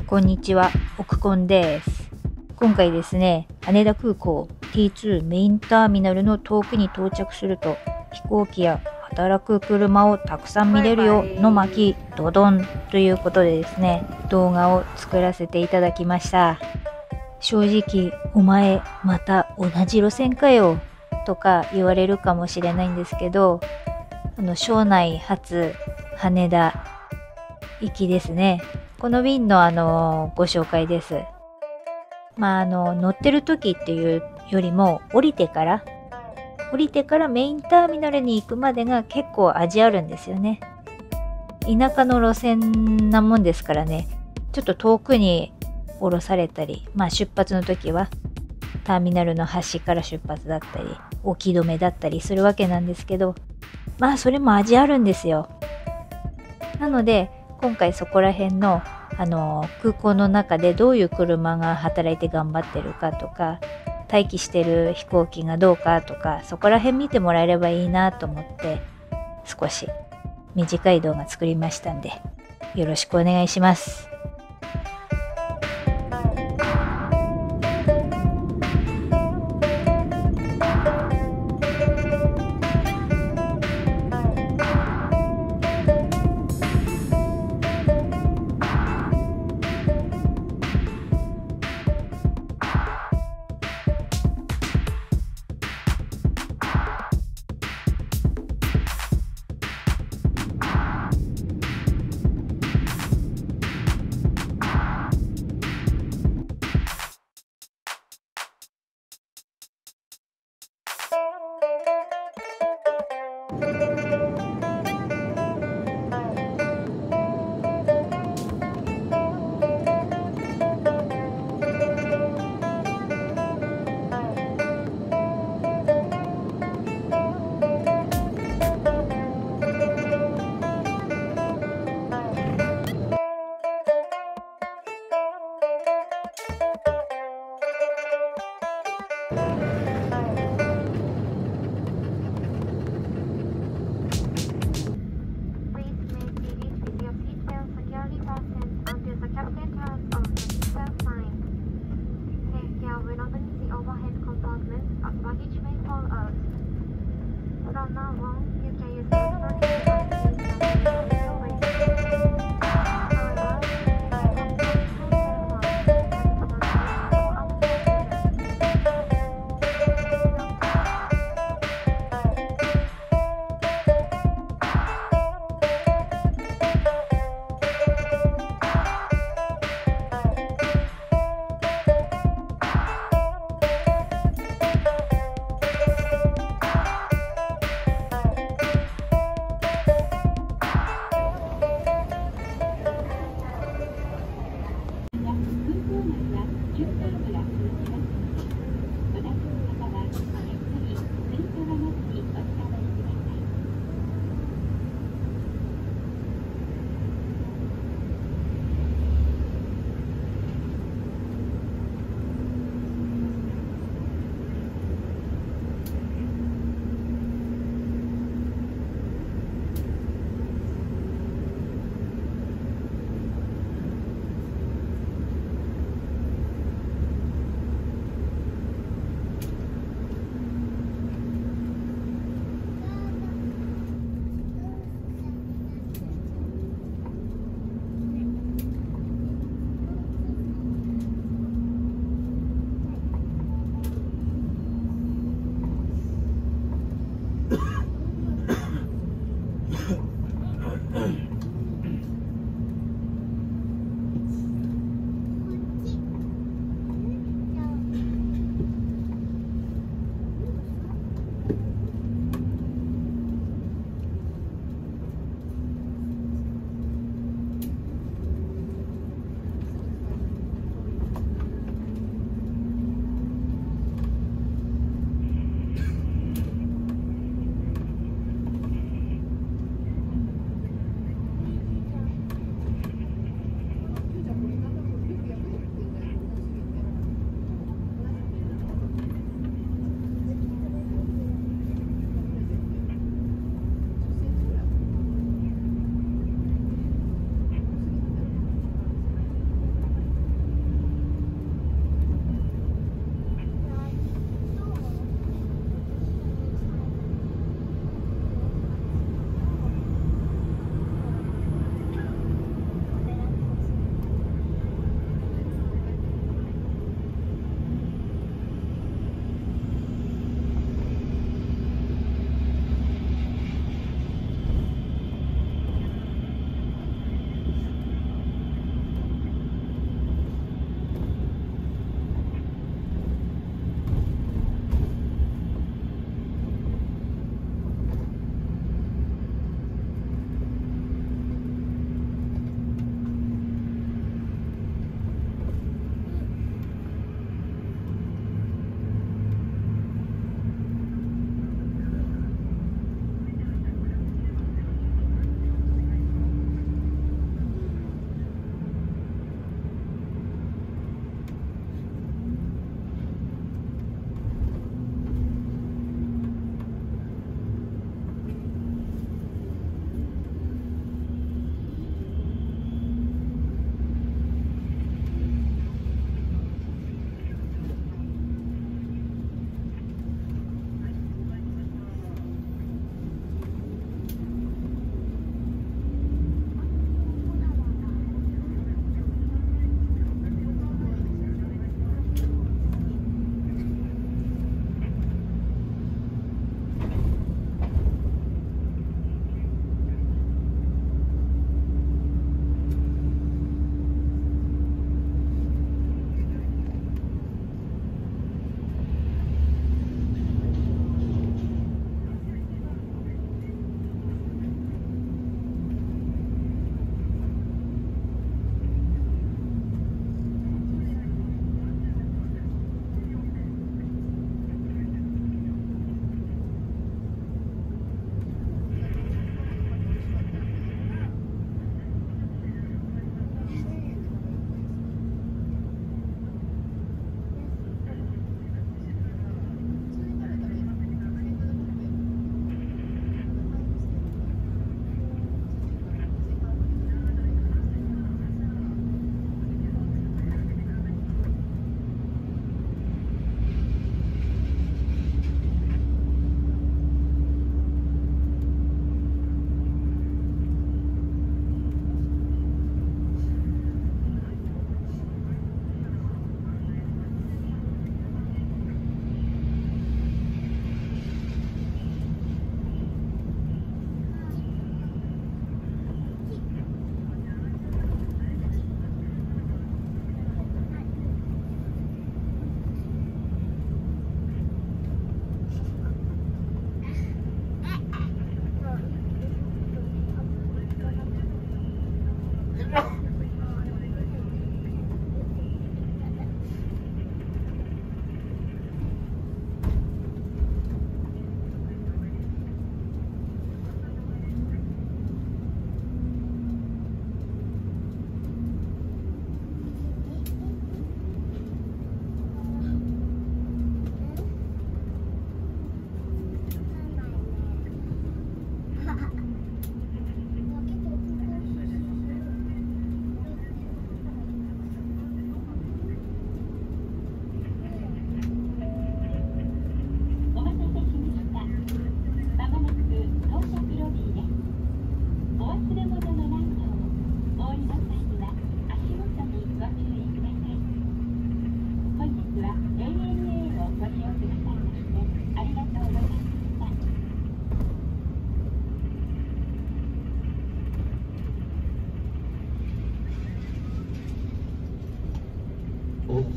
こんにちは、奥コンです。今回ですね、羽田空港 T2 メインターミナルの遠くに到着すると、飛行機や働く車をたくさん見れるよの巻ドドンということでですね、動画を作らせていただきました。正直、お前また同じ路線かよとか言われるかもしれないんですけど、庄内発羽田行きですね。この便のご紹介です。乗ってる時っていうよりも降りてからメインターミナルに行くまでが結構味あるんですよね。田舎の路線なもんですからね、ちょっと遠くに降ろされたり、出発の時はターミナルの端から出発だったり、置き止めだったりするわけなんですけど、それも味あるんですよ。なので、今回そこら辺の空港の中でどういう車が働いて頑張ってるかとか、待機してる飛行機がどうかとか、そこら辺見てもらえればいいなと思って、少し短い動画作りましたんで、よろしくお願いします。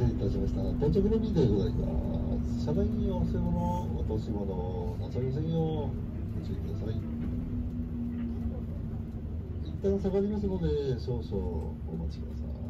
失礼いたしました。到着ロビーでございます。車内にお忘れ物、落とし物なさいませんようご注意ください。一旦下がりますので少々お待ちください。